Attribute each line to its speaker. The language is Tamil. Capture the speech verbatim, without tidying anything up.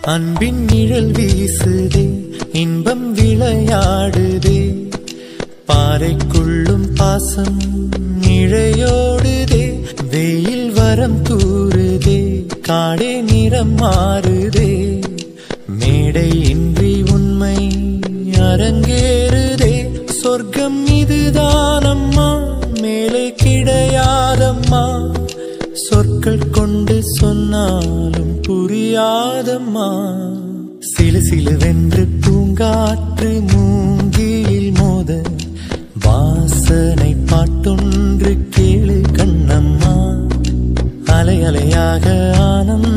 Speaker 1: அன்பின் நிழல் வீசுதே, இன்பம் விளையாடுதே, பாறைக்குள்ளும் பாசம் இழையோடுதே, வெயில் வரம் தூறுதே, காடே நிறம் மாறுதே, மேடை இன்றி உண்மை அரங்கேறுதே, சொர்க்கம் இதுதானம்மா மேலே கிடையாதம்மா, சொற்கள் கொண்டு சொன்னாலும் புரியாதம்மா, சிலு சிலுவென்று பூங்காற்று மூங்கிலில் மோத, வாசனை பாட்டொன்று கேளு கண்ணம்மா, அலை அலையாக ஆனந்த